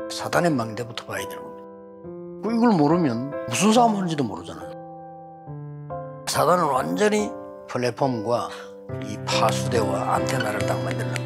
사단의 망대부터 봐야 되는 겁니다. 이걸 모르면 무슨 싸움 하는지도 모르잖아요. 사단은 완전히 플랫폼과 이 파수대와 안테나를 딱 만들려고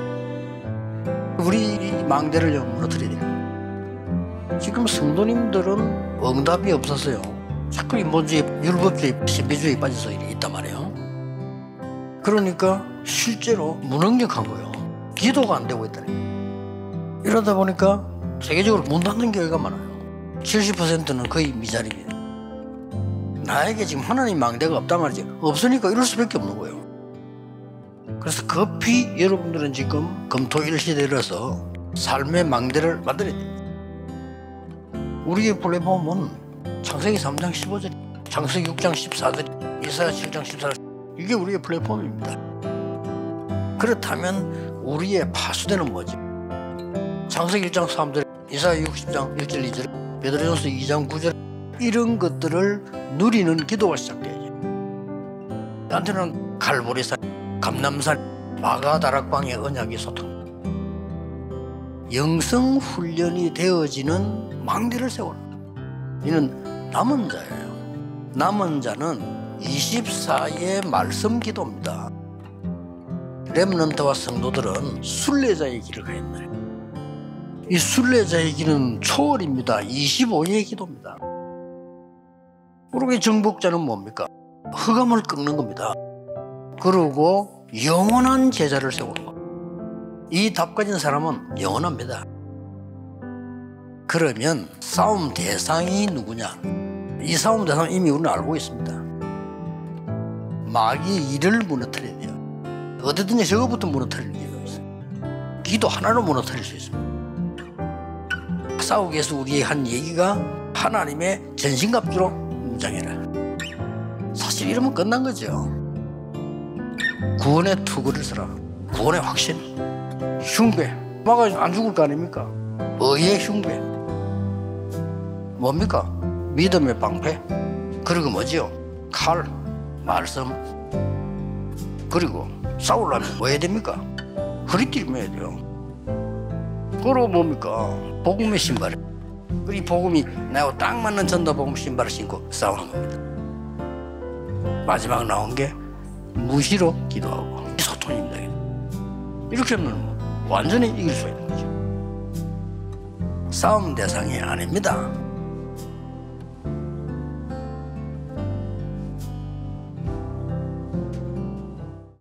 우리 망대를 무너뜨려야 돼요. 지금 성도님들은 응답이 없었어요. 자꾸 인본주의, 율법주의, 신비주의에 빠져서 있단 말이에요. 그러니까 실제로 무능력한 거예요. 기도가 안 되고 있다니. 이러다 보니까 세계적으로 문 닫는 교회가 많아요. 70%는 거의 미자립니다. 나에게 지금 하나님 망대가 없단 말이지. 없으니까 이럴 수밖에 없는 거예요. 그래서 급히 여러분들은 지금 금토일 시대라서 삶의 망대를 만들어야 됩니다. 우리의 플랫폼은 창세기 3장 15절, 창세기 6장 14절, 이사야 7장 14절, 이게 우리의 플랫폼입니다. 그렇다면 우리의 파수대는 뭐지? 창세기 1장 3절, 이사야 60장 1절 2절, 베드로전서 2장 9절, 이런 것들을 누리는 기도가 시작돼야지. 나한테는 갈보리산, 감남산, 마가다락방의 언약이 소통. 영성 훈련이 되어지는 망대를 세워라. 이는 남은 자예요. 남은 자는 24의 말씀 기도입니다. 렘넌트와 성도들은 순례자의 길을 가야 한다. 이 순례자의 길은 초월입니다. 25의 기도입니다. 우리 정복자는 뭡니까? 흑암을 꺾는 겁니다. 그리고 영원한 제자를 세우는 겁니다. 이 답 가진 사람은 영원합니다. 그러면 싸움 대상이 누구냐? 이 싸움 대상은 이미 우리는 알고 있습니다. 마귀의 일을 무너뜨려야 돼요. 어디든지 저거부터 무너뜨릴 이유가 있어요. 기도 하나로 무너뜨릴 수 있습니다. 싸우기 위해서 우리의 한 얘기가 하나님의 전신갑주로 무장해라. 사실 이러면 끝난 거죠. 구원의 투구를 써라. 구원의 확신, 흉배. 마가 안 죽을 거 아닙니까? 의의 흉배. 뭡니까? 믿음의 방패. 그리고 뭐지요? 칼, 말씀. 그리고 싸우려면 뭐 해야 됩니까? 허리띠를 매야 돼요. 그리고 뭡니까? 복음의 신발. 이 복음이 나하고 딱 맞는 전도복음 신발을 신고 싸우는 겁니다. 마지막 나온 게 무시로 기도하고 소통입니다. 이렇게 하면 완전히 이길 수 있는 거죠. 싸움 대상이 아닙니다.